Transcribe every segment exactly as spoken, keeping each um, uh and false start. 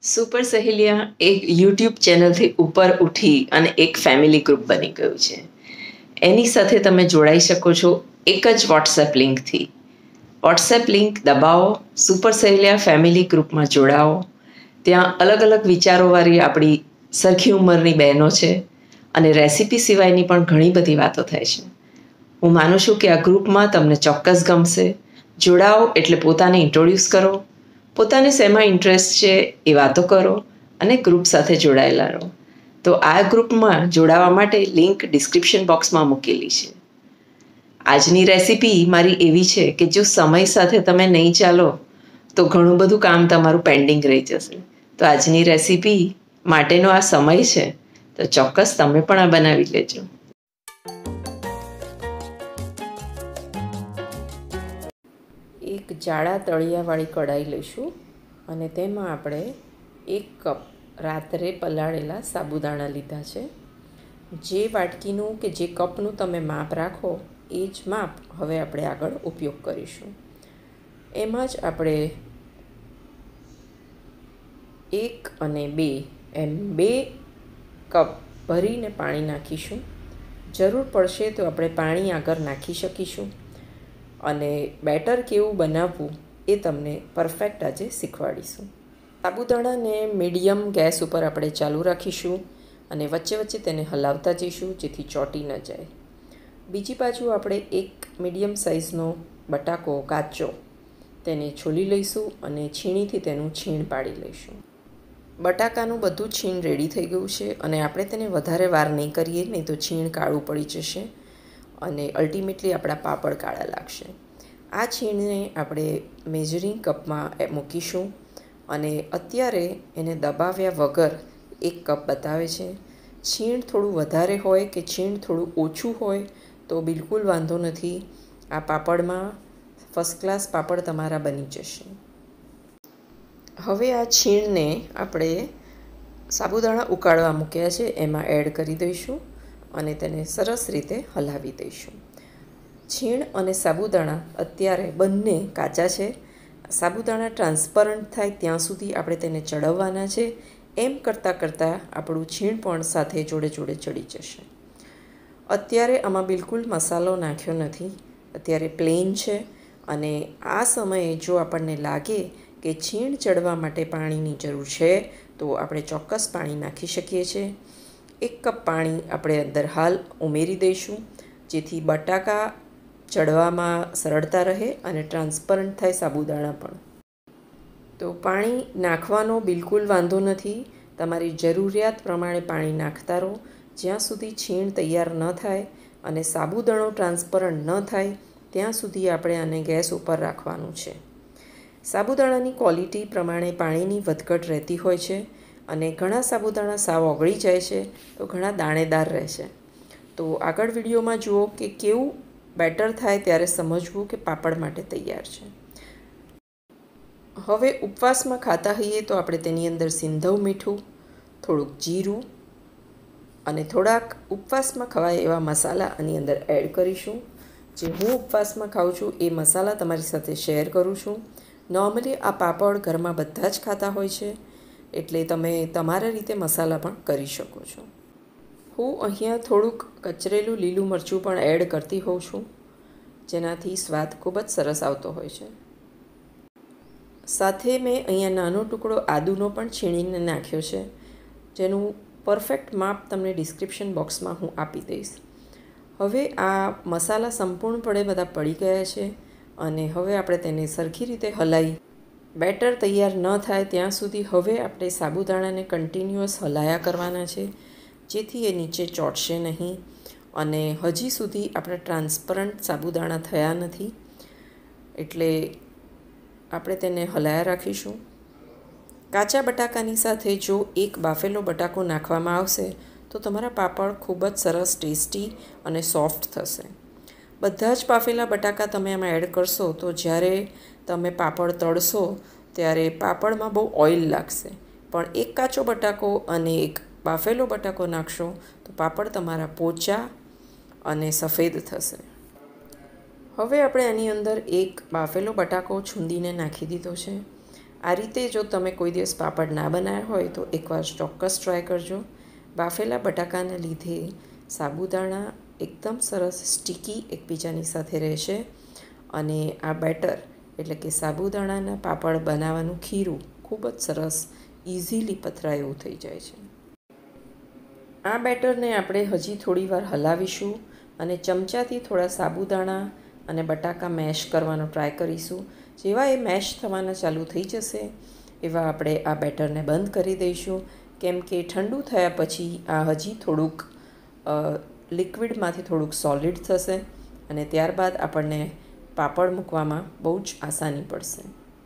Super સહેલિયા એક YouTube ચેનલથી ઉપર ઉઠી અને એક ફેમિલી ગ્રુપ બની ગયું છે. એની સાથે તમે જોડાઈ શકો છો એક જ વોટ્સએપ લિંકથી. વોટ્સએપ લિંક દબાવો, સુપર સહેલિયા ફેમિલી ગ્રુપમાં જોડાઓ. ત્યાં અલગ અલગ વિચારોવાળી આપણી સરખી ઉંમરની બહેનો છે અને રેસિપી સિવાયની પણ ઘણી બધી વાતો થાય છે. હું માનું છું કે આ ગ્રુપમાં તમને ચોક્કસ ગમશે. જોડાઓ એટલે પોતાને ઇન્ટ્રોડ્યુસ કરો, પોતાને શેમાં ઇન્ટરેસ્ટ છે એ વાતો કરો અને ગ્રુપ સાથે જોડાયેલા રહો. તો આ ગ્રુપમાં જોડાવા માટે લિંક ડિસ્ક્રિપ્શન બોક્સમાં મૂકેલી છે. આજની રેસિપી મારી એવી છે કે જો સમય સાથે તમે નહીં ચાલો તો ઘણું બધું કામ તમારું પેન્ડિંગ રહી જશે. તો આજની રેસિપી માટેનો આ સમય છે, તો ચોક્કસ તમે પણ આ બનાવી લેજો. એક જાડા તળિયાવાળી કઢાઈ લઈશું અને તેમાં આપણે એક કપ રાત્રે પલાળેલા સાબુદાણા લીધા છે. જે વાટકીનું કે જે કપનું તમે માપ રાખો એ જ માપ હવે આપણે આગળ ઉપયોગ કરીશું. એમાં જ આપણે એક અને બે એમ બે કપ ભરીને પાણી નાખીશું. જરૂર પડશે તો આપણે પાણી આગળ નાખી શકીશું અને બેટર કેવું બનાવવું એ તમને પરફેક્ટ આજે શીખવાડીશું. સાબુદાણાને મીડિયમ ગેસ ઉપર આપણે ચાલુ રાખીશું અને વચ્ચે વચ્ચે તેને હલાવતા જઈશું જેથી ચોંટી ન જાય. બીજી બાજુ આપણે એક મીડિયમ સાઇઝનો બટાકો કાચો તેને છોલી લઈશું અને છીણીથી તેનું છીણ પાડી લઈશું. બટાકાનું બધું છીણ રેડી થઈ ગયું છે અને આપણે તેને વધારે વાર નહીં કરીએ, નહીં તો છીણ કાળું પડી જશે અને અલ્ટિમેટલી આપણા પાપડ કાળા લાગશે. આ છીણને આપણે મેજરિંગ કપમાં મૂકીશું અને અત્યારે એને દબાવ્યા વગર એક કપ બતાવે છે. છીણ થોડું વધારે હોય કે છીણ થોડું ઓછું હોય તો બિલકુલ વાંધો નથી. આ પાપડમાં ફર્સ્ટ ક્લાસ પાપડ તમારા બની જશે. હવે આ છીણને આપણે સાબુદાણા ઉકાળવા મૂક્યા છે એમાં એડ કરી દઈશું અને તેને સરસ રીતે હલાવી દઈશું. છીણ અને સાબુદાણા અત્યારે બંને કાચા છે. સાબુદાણા ટ્રાન્સપરન્ટ થાય ત્યાં સુધી આપણે તેને ચડવવાના છે. એમ કરતાં કરતાં આપણું છીણ પણ સાથે જોડે જોડે ચડી જશે. અત્યારે આમાં બિલકુલ મસાલો નાખ્યો નથી, અત્યારે પ્લેન છે અને આ સમયે જો આપણને લાગે કે છીણ ચડવા માટે પાણીની જરૂર છે તો આપણે ચોક્કસ પાણી નાખી શકીએ છીએ. એક કપ પાણી આપણે અંદર હાલ ઉમેરી દઈશું જેથી બટાકા ચડવામાં સરળતા રહે અને ટ્રાન્સપરન્ટ થાય સાબુદાણા પણ. તો પાણી નાખવાનો બિલકુલ વાંધો નથી. તમારી જરૂરિયાત પ્રમાણે પાણી નાખતા રહો જ્યાં સુધી છીણ તૈયાર ન થાય અને સાબુદાણો ટ્રાન્સપરન્ટ ન થાય ત્યાં સુધી આપણે આને ગેસ ઉપર રાખવાનું છે. સાબુદાણાની ક્વોલિટી પ્રમાણે પાણીની વધઘટ રહેતી હોય છે અને ઘણા સાબુદાણા સાવ ઓગળી જાય છે તો ઘણા દાણેદાર રહેશે. તો આગળ વિડીયોમાં જુઓ કે કેવું બેટર થાય ત્યારે સમજવું કે પાપડ માટે તૈયાર છે. હવે ઉપવાસમાં ખાતા હોઈએ તો આપણે તેની અંદર સિંધવ મીઠું, થોડુંક જીરું અને થોડાક ઉપવાસમાં ખવાય એવા મસાલા આની અંદર એડ કરીશું. જે હું ઉપવાસમાં ખાઉં છું એ મસાલા તમારી સાથે શેર કરું છું. નોર્મલી આ પાપડ ઘરમાં બધા જ ખાતા હોય છે એટલે તમે તમારા રીતે મસાલા પણ કરી શકો છો. હું અહીંયા થોડુંક કચરેલું લીલું મરચું પણ એડ કરતી હોઉં છું જેનાથી સ્વાદ ખૂબ જ સરસ આવતો હોય છે. સાથે મેં અહીંયા નાનો ટુકડો આદુનો પણ છીણીને નાખ્યો છે જેનું પરફેક્ટ માપ તમને ડિસ્ક્રિપ્શન બોક્સમાં હું આપી દઈશ. હવે આ મસાલા સંપૂર્ણપણે બધા પડી ગયા છે અને હવે આપણે તેને સરખી રીતે હલાવી બેટર તૈયાર ન થાય ત્યાં સુધી હવે આપણે સાબુદાણાને કન્ટિન્યુઅસ હલાયા કરવાના છે જેથી એ નીચે ચોંટશે નહીં. અને હજી સુધી આપણે ટ્રાન્સપરન્ટ સાબુદાણા થયા નથી એટલે આપણે તેને હલાયા રાખીશું. કાચા બટાકાની સાથે જો એક બાફેલો બટાકો નાખવામાં આવશે તો તમારા પાપડ ખૂબ જ સરસ ટેસ્ટી અને સોફ્ટ થશે. બધા જ બાફેલા બટાકા તમે આમાં એડ કરશો તો જ્યારે તમે પાપડ તળશો ત્યારે પાપડમાં બહુ ઓઇલ લાગશે. પણ એક કાચો બટાકો અને એક બાફેલો બટાકો નાખશો તો પાપડ તમારા પોચા અને સફેદ થશે. હવે આપણે આની અંદર એક બાફેલો બટાકો છૂંદીને નાખી દીધો છે આ રીતે જો તમે કોઈ દિવસ પાપડ ના બનાવ્યા હોય તો એકવાર ચોક્કસ ટ્રાય કરજો. બાફેલા બટાકાને લીધે સાબુદાણા એકદમ સરસ સ્ટીકી એકબીજાની સાથે રહેશે અને આ બેટર એટલે કે સાબુદાણાના પાપડ બનાવવાનું ખીરું ખૂબ જ સરસ ઇઝીલી પથરાય એવું થઈ જાય છે. આ બેટરને આપણે હજી થોડી વાર હલાવીશું અને ચમચાથી થોડા સાબુદાણા અને બટાકા મેશ કરવાનો ટ્રાય કરીશું. જેવા એ મેશ થવાના ચાલુ થઈ જશે એવા આપણે આ બેટરને બંધ કરી દઈશું, કેમ કે ઠંડુ થયા પછી આ હજી થોડુંક લિક્વિડમાંથી થોડુંક સોલિડ થશે અને ત્યારબાદ આપણને પાપડ મૂકવામાં બહુ જ આસાની પડશે.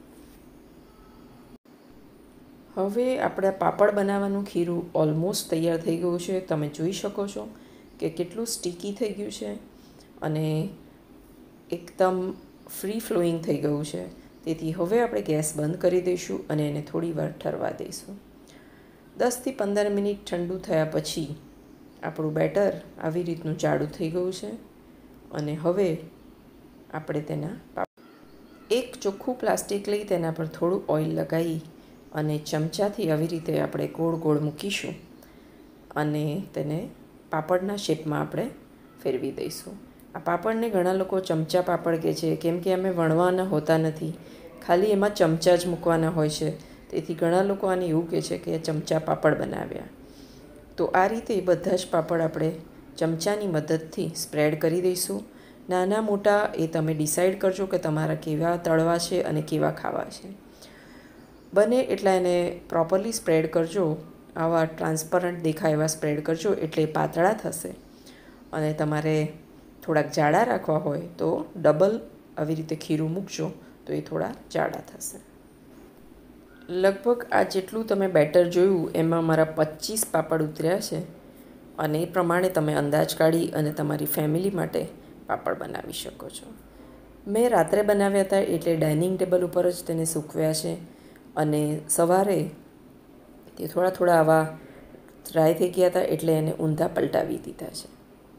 હવે આપણે પાપડ બનાવવાનું ખીરું ઓલમોસ્ટ તૈયાર થઈ ગયું છે. તમે જોઈ શકો છો કે કેટલું સ્ટીકી થઈ ગયું છે અને એકદમ ફ્રી ફ્લોઈંગ થઈ ગયું છે. તેથી હવે આપણે ગેસ બંધ કરી દઈશું અને એને થોડી વાર ઠરવા દઈશું. દસથી પંદર મિનિટ ઠંડુ થયા પછી આપણું બેટર આવી રીતનું જાડું થઈ ગયું છે અને હવે આપણે તેના એક ચોખ્ખું પ્લાસ્ટિક લઈ તેના પર થોડું ઓઇલ લગાવી અને ચમચાથી આવી રીતે આપણે ગોળ ગોળ મૂકીશું અને તેને પાપડના શેપમાં આપણે ફેરવી દઈશું. આ પાપડને ઘણા લોકો ચમચા પાપડ કહે છે, કેમ કે અમે વણવાના હોતા નથી, ખાલી એમાં ચમચા જ મૂકવાના હોય છે. તેથી ઘણા લોકો આને એવું કહે છે કે ચમચા પાપડ બનાવ્યા. તો આ રીતે બધા જ પાપડ આપણે ચમચાની મદદથી સ્પ્રેડ કરી દઈશું. નાના મોટા એ તમે ડિસાઈડ કરજો કે તમારા કેવા તળવા છે અને કેવા ખાવા છે. બને એટલા એને પ્રોપરલી સ્પ્રેડ કરજો. આવા ટ્રાન્સપરન્ટ દેખાય એવા સ્પ્રેડ કરજો એટલે પાતળા થશે અને તમારે થોડાક જાડા રાખવા હોય તો ડબલ આવી રીતે ખીરું મૂકજો તો એ થોડા જાડા થશે. લગભગ આ જેટલું તમે બેટર જોયું એમાં મારા પચીસ પાપડ ઉતર્યા છે અને એ પ્રમાણે તમે અંદાજ કાઢી અને તમારી ફેમિલી માટે પાપડ બનાવી શકો છો. મેં રાત્રે બનાવ્યા હતા એટલે ડાઇનિંગ ટેબલ ઉપર જ તેને સૂકવ્યા છે અને સવારે તે થોડા થોડા આવા ડ્રાય થઈ ગયા હતા એટલે એને ઊંધા પલટાવી દીધા છે.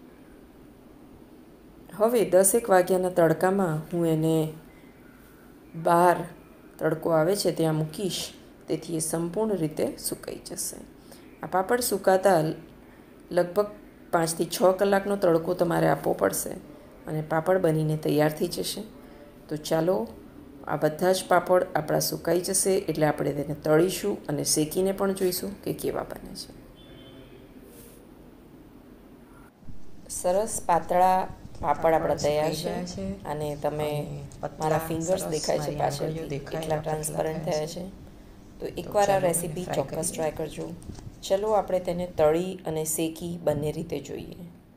હવે દસેક વાગ્યાના તડકામાં હું એને બહાર તડકો આવે છે ત્યાં મૂકીશ, તેથી એ સંપૂર્ણ રીતે સુકાઈ જશે. આ પાપડ સુકાતા લગભગ પાંચથી છ કલાકનો તડકો તમારે આપવો પડશે અને પાપડ બનીને તૈયાર થઈ જશે. તો ચાલો આ બધા જ પાપડ આપણા સુકાઈ જશે એટલે આપણે તેને તળીશું અને શેકીને પણ જોઈશું કે કેવા બને છે. સરસ પાતળા પાપડ આપણા તૈયાર છે અને તમે મારા ફિંગર્સ દેખાય છે પાછળથી એટલા ટ્રાન્સપરન્ટ થયા છે. તો એકવાર આ રેસીપી ચોક્કસ ટ્રાય કરજો. ચલો આપણે તેને તળી અને શેકી બંને રીતે જોઈએ.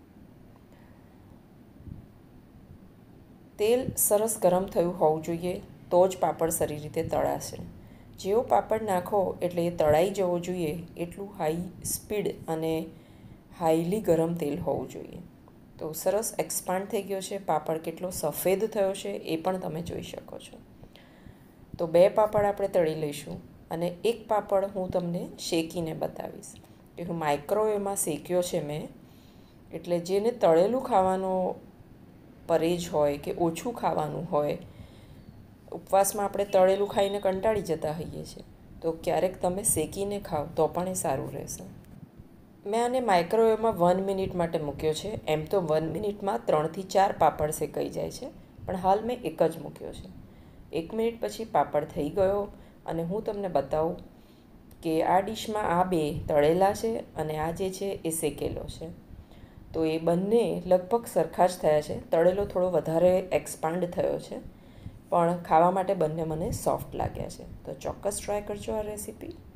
તેલ સરસ ગરમ થયું હોવું જોઈએ તો જ પાપડ સારી રીતે તળાશે. જેવો પાપડ નાખો એટલે એ તળાઈ જવો જોઈએ એટલું હાઈ સ્પીડ અને હાઈલી ગરમ તેલ હોવું જોઈએ. તો સરસ એક્સપાન્ડ થઈ ગયો છે. પાપડ કેટલો સફેદ થયો છે એ પણ તમે જોઈ શકો છો. તો બે પાપડ આપણે તળી લઈશું અને એક પાપડ હું તમને શેકીને બતાવીશ કે હું માઇક્રોવેવમાં શેક્યો છે મેં. એટલે જેને તળેલું ખાવાનો પરેજ હોય કે ઓછું ખાવાનું હોય, ઉપવાસમાં આપણે તળેલું ખાઈને કંટાળી જતા હોઈએ છીએ, તો ક્યારેક તમે શેકીને ખાઓ તો પણ એ સારું રહેશે. મેં આને માઇક્રોવેવમાં વન મિનિટ માટે મૂક્યો છે. એમ તો વન મિનિટમાં ત્રણથી ચાર પાપડ શેકાઈ જાય છે, પણ હાલ મેં એક જ મૂક્યો છે. એક મિનિટ પછી પાપડ થઈ ગયો અને હું તમને બતાવું કે આ ડીશમાં આ બે તળેલા છે અને આ જે છે એ શેકેલો છે. તો એ બંને લગભગ સરખા જ થયા છે. તળેલો થોડો વધારે એક્સપાન્ડ થયો છે પણ ખાવા માટે બંને મને સોફ્ટ લાગ્યા છે. તો ચોક્કસ ટ્રાય કરજો આ રેસીપી.